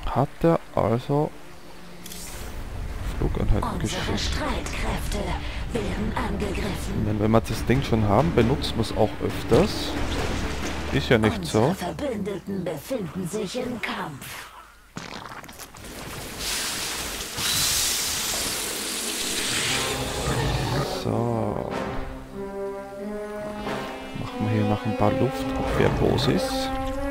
Hat er also Flugeinheiten Unsere geschickt. Streitkräfte werden angegriffen. Wenn wir das Ding schon haben, benutzen wir es auch öfters. Ist ja nicht so. Unsere Verbündeten befinden sich im Kampf. So. Machen wir hier noch ein paar Luftabwehrposis.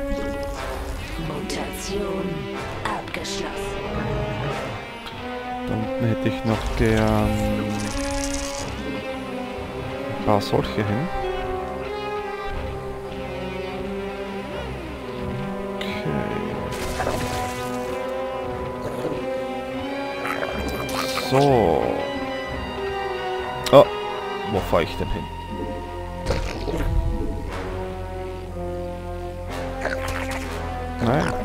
Mutation abgeschlossen. Da unten hätte ich noch gern ein paar solche hin. Okay. So. Oh, wo fahre ich denn hin? Nein.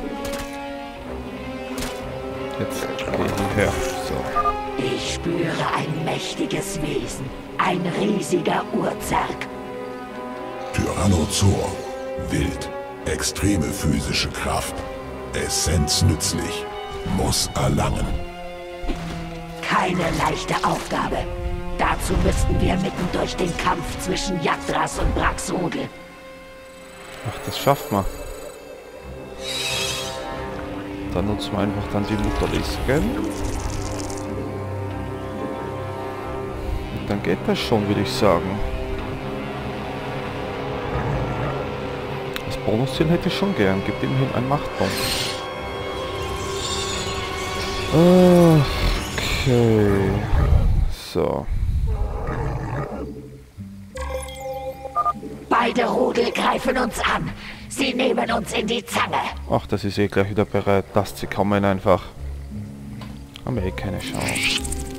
Jetzt gehe ich hierher. So. Ich spüre ein mächtiges Wesen. Ein riesiger Urzerg. Tyrannosaur. Wild. Extreme physische Kraft. Essenz nützlich. Muss erlangen. Keine leichte Aufgabe. Dazu müssten wir mitten durch den Kampf zwischen Yggdrasil und Braxodel. Ach, das schafft man. Dann nutzen wir einfach dann die Mutterlisken. Und dann geht das schon, würde ich sagen. Das Bonusziel hätte ich schon gern. Gibt immerhin einen Machtpunkt. Okay. So. Beide Rudel greifen uns an. Sie nehmen uns in die Zange. Ach, das ist eh gleich wieder bereit. Lasst sie kommen einfach. Haben wir eh keine Chance.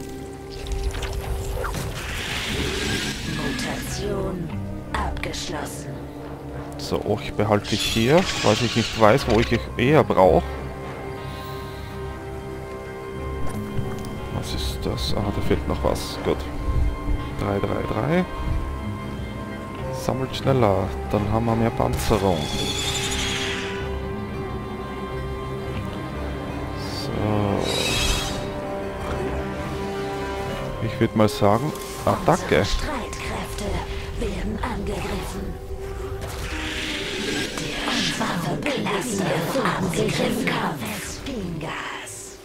Mutation abgeschlossen. So, euch behalte ich hier, weil ich nicht weiß, wo ich euch eher brauche. Was ist das? Ah, da fehlt noch was. Gut. 3, 3, 3. Sammelt schneller, dann haben wir mehr Panzerung. So. Ich würde mal sagen, Attacke. Unsere Streitkräfte werden angegriffen. Der Verbündete angegriffen. Vespingas.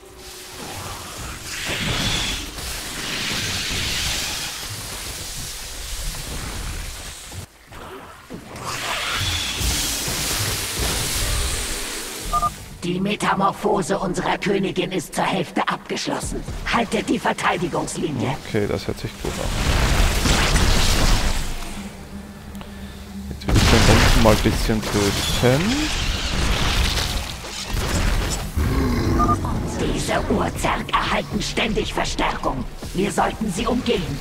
Die Metamorphose unserer Königin ist zur Hälfte abgeschlossen. Haltet die Verteidigungslinie. Okay, das hört sich gut an. Jetzt will ich den unten mal ein bisschen töten. Diese Urzerg erhalten ständig Verstärkung. Wir sollten sie umgehen.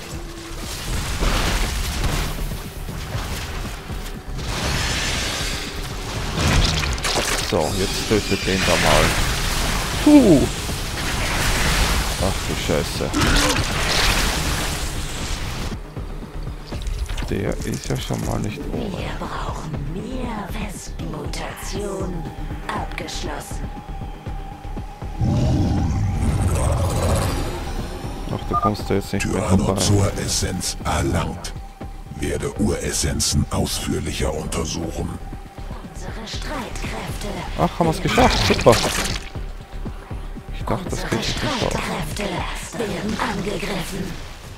So, jetzt tötet den da mal. Ach du Scheiße. Der ist ja schon mal nicht ohne. Wir brauchen mehr Wespen-Mutation abgeschlossen. Ach, du kommst da jetzt nicht mehr vorbei. Tyrannosaur-Essenz erlangt. Werde Uressenzen ausführlicher untersuchen. Unsere Streitkräfte. Ach, haben wir es geschafft. Super. Ich dachte, das Unsere geht nicht auf. Streitkräfte werden angegriffen.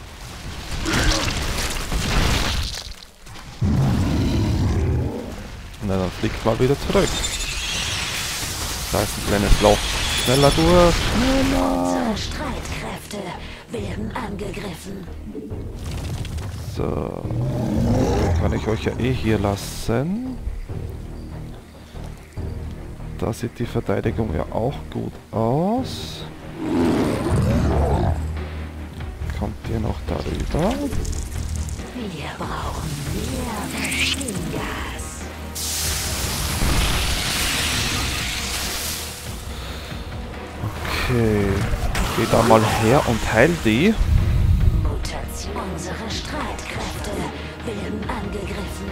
Na, dann fliegt mal wieder zurück. Da ist ein kleines Loch. Schneller durch. Schneller. Unsere Streitkräfte werden angegriffen. So. Kann ich euch ja eh hier lassen. Da sieht die Verteidigung ja auch gut aus. Kommt ihr noch darüber? Wir brauchen mehr Vespingas. Okay. Geh da mal her und heil die. Mutation. Unsere Streitkräfte werden angegriffen.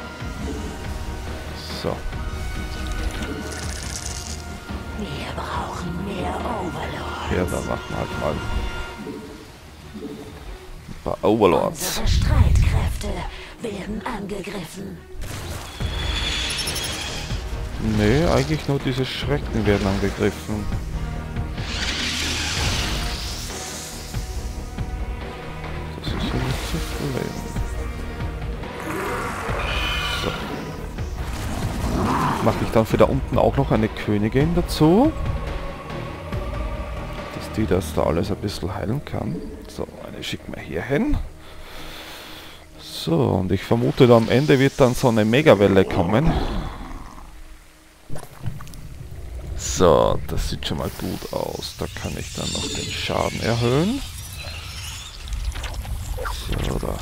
So. Wir brauchen brauchen mehr Overlords. Ja, dann machen wir halt mal ein paar Overlords. Unsere Streitkräfte werden angegriffen. Nee, eigentlich nur diese Schrecken werden angegriffen. Das ist ja nicht so schlimm. So. Mache ich dann für da unten auch noch eine Königin dazu. Dass die das da alles ein bisschen heilen kann. So, eine schicken wir hier hin. So, und ich vermute, da am Ende wird dann so eine Megawelle kommen. So, das sieht schon mal gut aus. Da kann ich dann noch den Schaden erhöhen. So, da.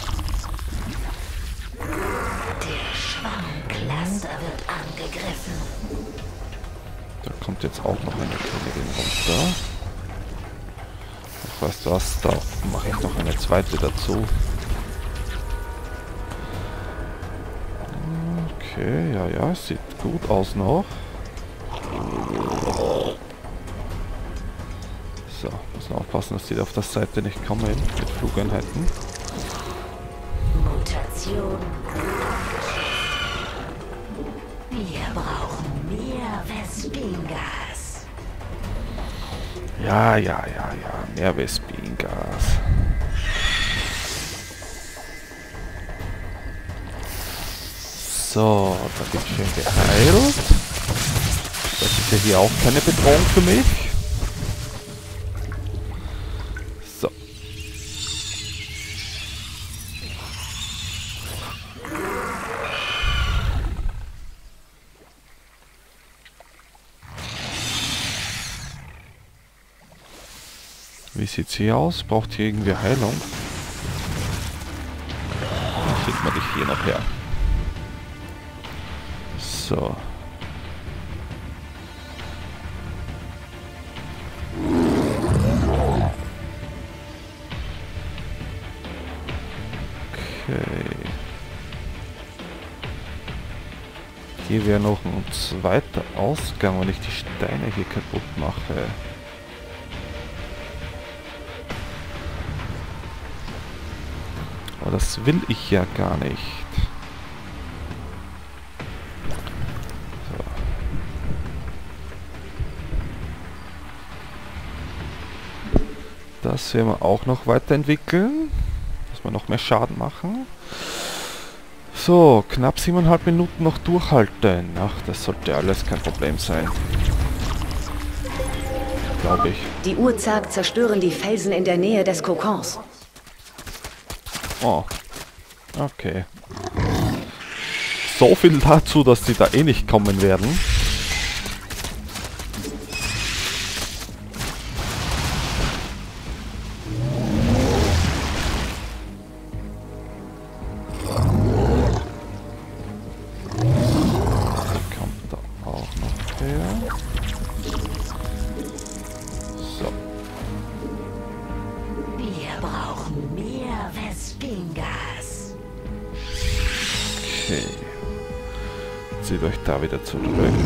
Der Schwammcluster wird angegriffen. Da kommt jetzt auch noch eine Königin runter. Ach, weißt du was, da mache ich noch eine zweite dazu. Okay, ja, sieht gut aus noch. So, müssen aufpassen, dass die da auf der Seite nicht kommen mit Flugeinheiten. Mutation. Wir brauchen mehr Vespingas. Ja, mehr Vespingas. So, da wird schön geheilt. Das ist ja hier auch keine Bedrohung für mich. So. Wie sieht's hier aus? Braucht hier irgendwie Heilung? Dann schickt man dich hier noch her. So. Okay. Hier wäre noch ein zweiter Ausgang, wenn ich die Steine hier kaputt mache. Aber das will ich ja gar nicht. Das werden wir auch noch weiterentwickeln, dass wir noch mehr Schaden machen. So, knapp 7,5 Minuten noch durchhalten. Ach, das sollte alles kein Problem sein. Glaube ich. Die Urzag zerstören die Felsen in der Nähe des Kokons. Oh, okay. So viel dazu, dass die da eh nicht kommen werden. Okay. Zieht euch da wieder zurück.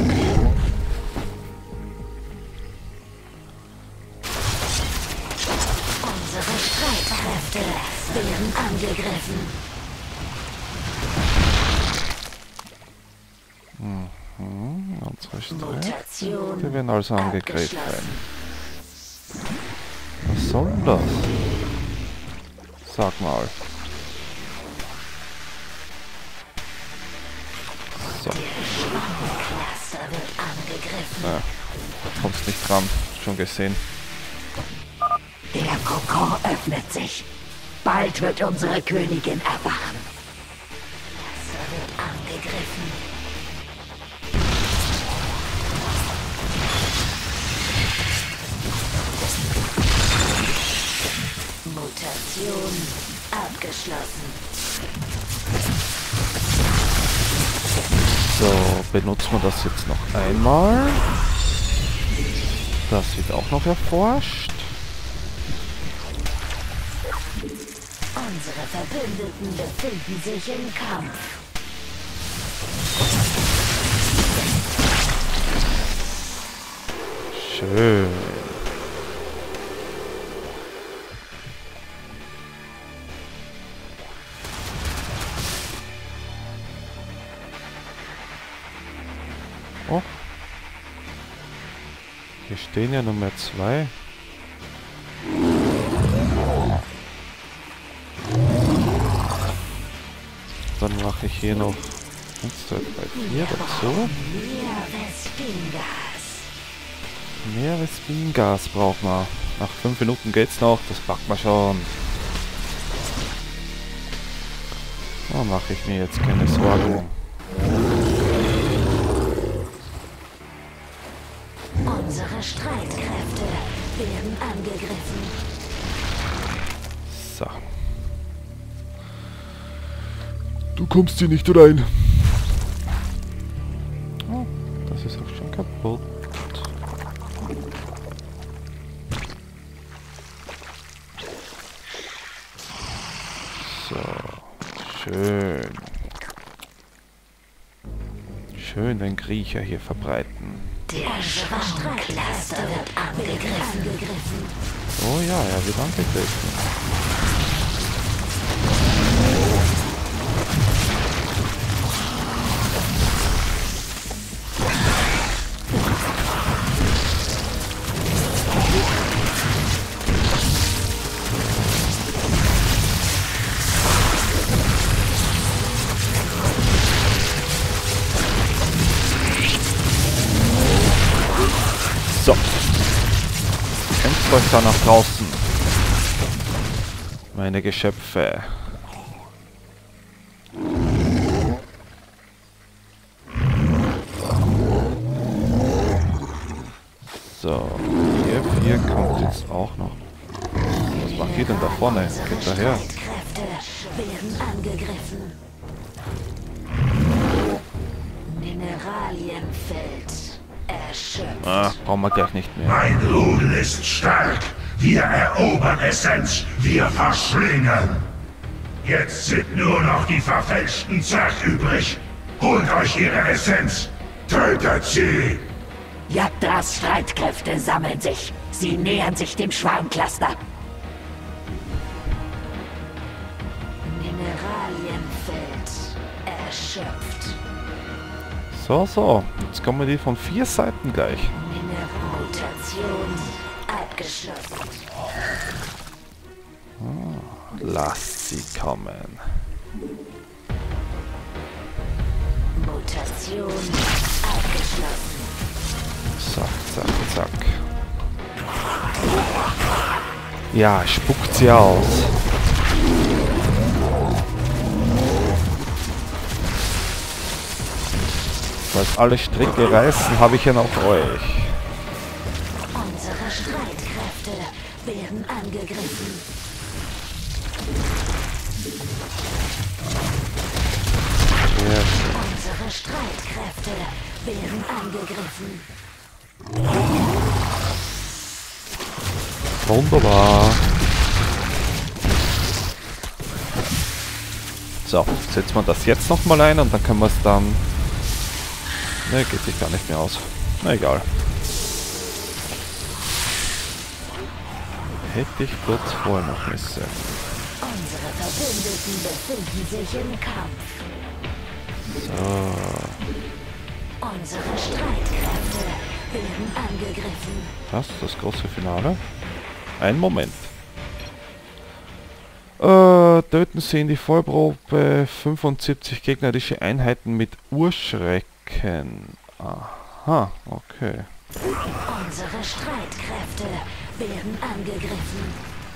Unsere Streitkräfte werden angegriffen. Unsere Streitkräfte werden also angegriffen. Was soll das? Sag mal. So. Ja, da kommst nicht dran. Schon gesehen. Der Kokon öffnet sich. Bald wird unsere Königin erwachen. Cluster wird angegriffen. Mutation abgeschlossen. So, benutzen wir das jetzt noch einmal. Das wird auch noch erforscht. Unsere Verbündeten befinden sich im Kampf. Schön. Oh. Hier stehen ja Nummer 2. Dann mache ich hier noch 1, 2, 3, 4 dazu. Meeresbienengas braucht man. Nach 5 Minuten geht's noch, das packt man schon. Da mache ich mir jetzt keine Sorgen. Unsere Streitkräfte werden angegriffen. So. Du kommst hier nicht rein. Oh, das ist auch schon kaputt. So. Schön. Schön den Kriecher hier verbreiten. Der Schwarmcluster wird angegriffen. Oh ja, er wird angegriffen. So. Kämpft euch da nach draußen. Meine Geschöpfe. So. Hier kommt jetzt auch noch. Was macht ihr denn da vorne? Geht daher. Streitkräfte werden angegriffen. Mineralienfeld erschöpft. Ah, brauchen wir gleich nicht mehr. Mein Rudel ist stark. Wir erobern Essenz. Wir verschlingen. Jetzt sind nur noch die verfälschten Zerg übrig. Holt euch ihre Essenz. Tötet sie. Yagdras Streitkräfte sammeln sich. Sie nähern sich dem Schwarmcluster. Mineralienfeld erschöpft. So. Jetzt kommen die von 4 Seiten gleich. Mineralmutation abgeschlossen. Lasst sie kommen. Mutation abgeschlossen. Zack. Ja, spuckt sie aus. Falls alle Stricke reißen, habe ich ja noch euch. Unsere Streitkräfte werden angegriffen. Ja, Unsere Streitkräfte werden angegriffen. wunderbar. So, setzen wir das jetzt nochmal ein und dann können wir es dann... Ne, geht sich gar nicht mehr aus. Na egal. Hätte ich kurz vorher noch müssen. Unsere Verbündeten befinden sich im Kampf. So. Unsere Streitkräfte werden angegriffen. Das große Finale. Ein Moment. Töten Sie in die Vollprobe 75 gegnerische Einheiten mit Urschrecken. Aha, okay. Unsere Streitkräfte werden angegriffen.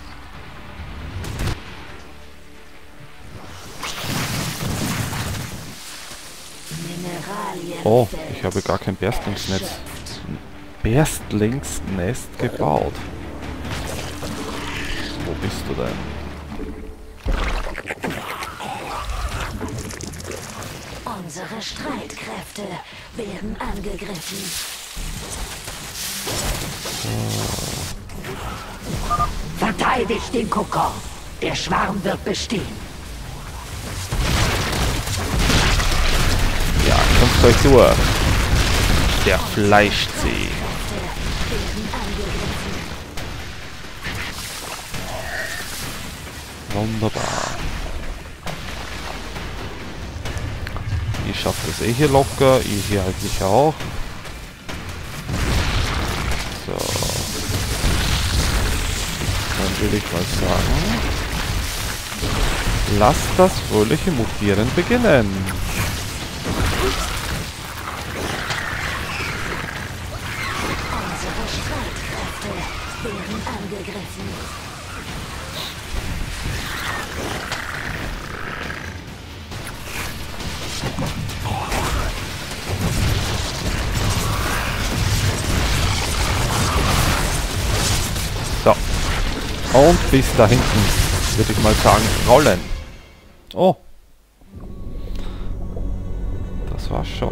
Mineralien. Oh, ich habe gar kein Berstlingsnetz. Berstlingsnest gebaut. Wo bist du denn? Unsere Streitkräfte werden angegriffen. Verteidigt den Kokon. Der Schwarm wird bestehen. Ja, kämpft euch durch. Der fleischt sie. Werden Wunderbar. Ich schaffe das eh hier locker, ich hier eigentlich auch. So. Dann würde ich mal sagen, lasst das fröhliche Mutieren beginnen. Unsere Streitkräfte werden angegriffen. So. Und bis da hinten, würde ich mal sagen, rollen. Oh. Das war's schon.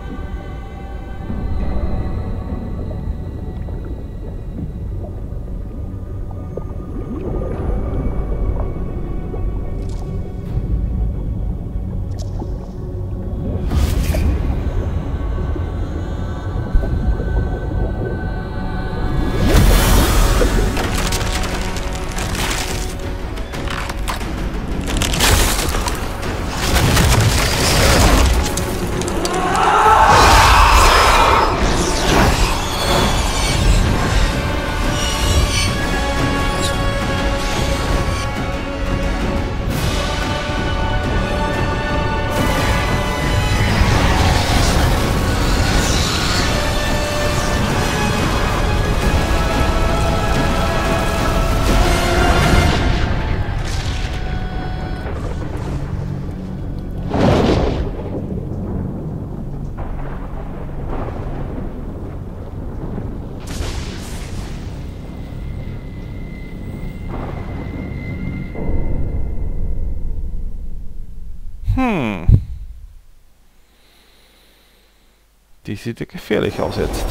Die sieht ja gefährlich aus jetzt.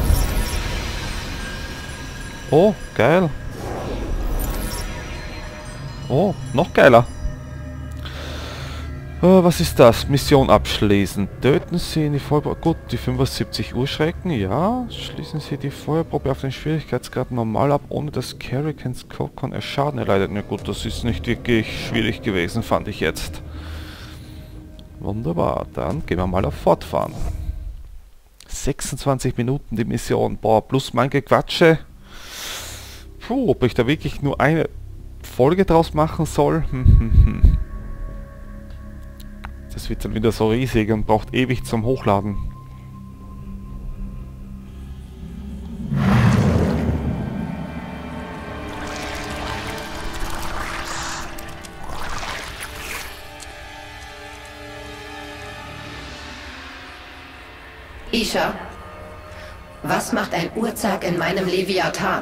Oh, geil. Oh, noch geiler. Was ist das? Mission abschließen. Töten Sie in die Feuerprobe. Gut, die 75 Uhr Schrecken. Ja. Schließen Sie die Feuerprobe auf den Schwierigkeitsgrad normal ab, ohne dass Carricans Kokon Schaden erleidet. Na gut, das ist nicht wirklich schwierig gewesen, fand ich jetzt. Wunderbar. Dann gehen wir mal auf Fortfahren. 26 Minuten die Mission. Boah, plus mein Gequatsche. Puh, ob ich da wirklich nur eine Folge draus machen soll? Das wird dann wieder so riesig und braucht ewig zum Hochladen. Isha, was macht ein Urzag in meinem Leviathan?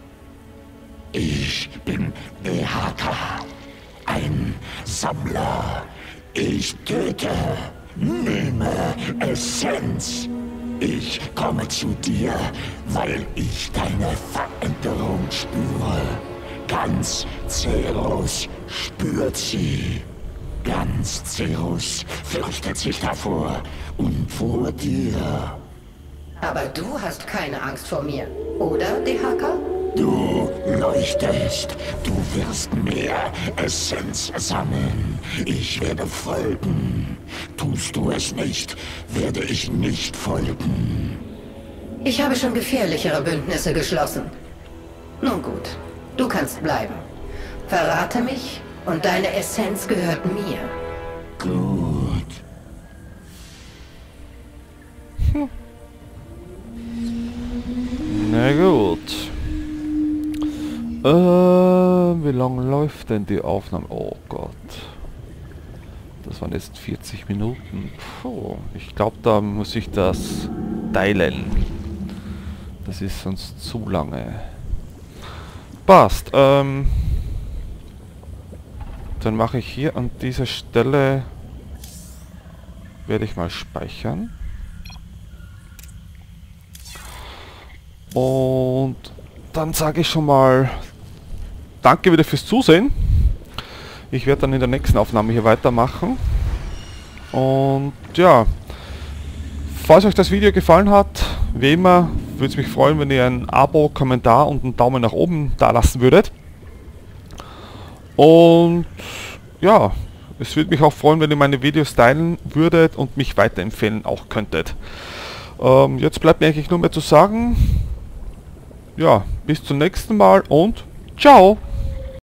Ich bin Dehaka, ein Sammler. Ich töte, nehme Essenz. Ich komme zu dir, weil ich deine Veränderung spüre. Ganz Cerus spürt sie. Ganz Cerus fürchtet sich davor und vor dir. Aber du hast keine Angst vor mir, oder, Dehaka? Du leuchtest. Du wirst mehr Essenz sammeln. Ich werde folgen. Tust du es nicht, werde ich nicht folgen. Ich habe schon gefährlichere Bündnisse geschlossen. Nun gut, du kannst bleiben. Verrate mich und deine Essenz gehört mir. Gut. Na gut. Wie lange läuft denn die Aufnahme? Oh Gott. Das waren jetzt 40 Minuten. Puh, ich glaube, da muss ich das teilen. Das ist sonst zu lange. Passt. Dann mache ich hier an dieser Stelle, werde ich mal speichern. Und dann sage ich schon mal danke wieder fürs Zusehen. Ich werde dann in der nächsten Aufnahme hier weitermachen. Und ja, falls euch das Video gefallen hat, wie immer, würde es mich freuen, wenn ihr ein Abo, Kommentar und einen Daumen nach oben da lassen würdet. Und ja, es würde mich auch freuen, wenn ihr meine Videos teilen würdet und mich weiterempfehlen auch könntet. Jetzt bleibt mir eigentlich nur mehr zu sagen, ja, bis zum nächsten Mal und ciao!